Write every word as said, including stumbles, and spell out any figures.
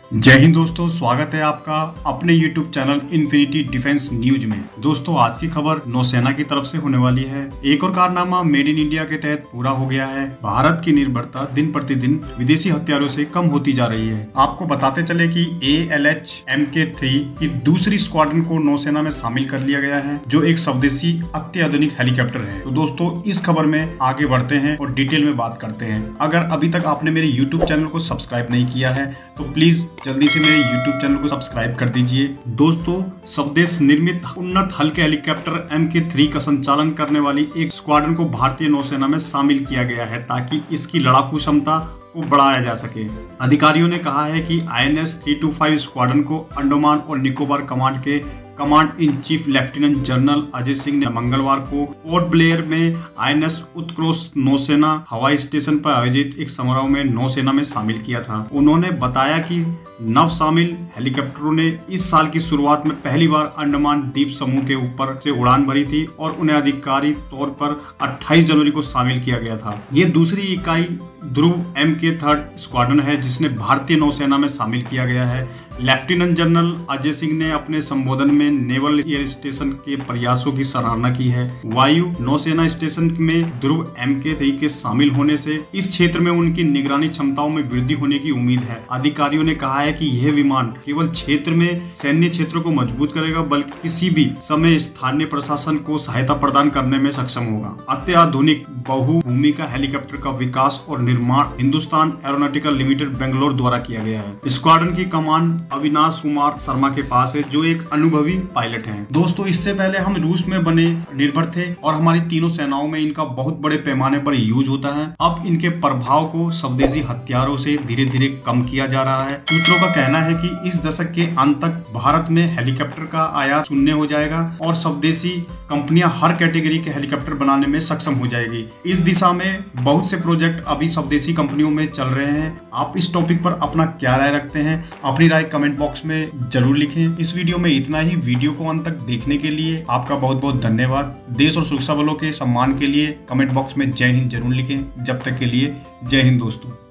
जय हिंद दोस्तों, स्वागत है आपका अपने YouTube channel infinity defence news में। दोस्तों, आज की खबर नौसेना की तरफ से होने वाली है। एक और कारनामा मेड इन इंडिया के तहत पूरा हो गया है। भारत की निर्भरता दिन प्रतिदिन विदेशी हथियारों से कम होती जा रही है। आपको बताते चले कि A L H M K three की दूसरी स्क्वाड्रन को नौसेना में शामिल कर लिया गया है, जो एक स्वदेशी अत्याधुनिक हेलीकॉप्टर है। तो दोस्तों, इस खबर में आगे बढ़ते हैं और डिटेल में बात करते हैं। अगर अभी तक आपने मेरे यूट्यूब चैनल को सब्सक्राइब नहीं किया है तो प्लीज जल्दी से मेरे YouTube चैनल को सब्सक्राइब कर दीजिए। दोस्तों, स्वदेश निर्मित उन्नत हल्के हेलीकॉप्टर एम के थ्री का संचालन करने वाली एक स्क्वाड्रन को भारतीय नौसेना में शामिल किया गया है ताकि इसकी लड़ाकू क्षमता को बढ़ाया जा सके। अधिकारियों ने कहा है कि I N S three two five squadron को अंडमान और निकोबार कमांड के command in chief lieutenant general Ajay Singh ने मंगलवार को पोर्ट ब्लेयर में आई एन एस उत्कृष्ट नौसेना हवाई स्टेशन पर आयोजित एक समारोह में नौसेना में शामिल किया था। उन्होंने बताया कि नव शामिल हेलीकॉप्टरों ने इस साल की शुरुआत में पहली बार अंडमान द्वीप समूह के ऊपर से उड़ान भरी थी और उन्हें आधिकारिक तौर पर अट्ठाईस जनवरी को शामिल किया गया था। ये दूसरी इकाई Dhruv M K third squadron है जिसने भारतीय नौसेना में शामिल किया गया है। लेफ्टिनेंट जनरल अजय सिंह ने अपने संबोधन में नेवल एयर स्टेशन के प्रयासों की सराहना की है। वायु नौसेना स्टेशन में ध्रुव एम के थ्री के शामिल होने से इस क्षेत्र में उनकी निगरानी क्षमताओं में वृद्धि होने की उम्मीद है। अधिकारियों ने कहा है कि यह विमान केवल क्षेत्र में सैन्य क्षेत्रों को मजबूत करेगा बल्कि किसी भी समय स्थानीय प्रशासन को सहायता प्रदान करने में सक्षम होगा। अत्याधुनिक बहुभूमिका हेलीकॉप्टर का विकास और निर्माण हिंदुस्तान एरोनॉटिकल लिमिटेड बेंगलोर द्वारा किया गया है। स्क्वाड्रन की कमान अविनाश कुमार शर्मा के पास है, जो एक अनुभवी पायलट हैं। दोस्तों, इससे पहले हम रूस में बने निर्भर थे और हमारी तीनों सेनाओं में इनका बहुत बड़े पैमाने पर यूज होता है। अब इनके प्रभाव को स्वदेशी हथियारों से धीरे धीरे कम किया जा रहा है। सूत्रों का कहना है कि इस दशक के अंत तक भारत में हेलीकॉप्टर का आयात शून्य हो जाएगा और स्वदेशी कंपनियां हर कैटेगरी के हेलीकॉप्टर बनाने में सक्षम हो जाएगी। इस दिशा में बहुत से प्रोजेक्ट अभी स्वदेशी कंपनियों में चल रहे हैं। आप इस टॉपिक पर अपना क्या राय रखते हैं? अपनी राय कमेंट बॉक्स में जरूर लिखें। इस वीडियो में इतना ही। वीडियो को अंत तक देखने के लिए आपका बहुत बहुत धन्यवाद। देश और सुरक्षा बलों के सम्मान के लिए कमेंट बॉक्स में जय हिंद जरूर लिखें। जब तक के लिए जय हिंद दोस्तों।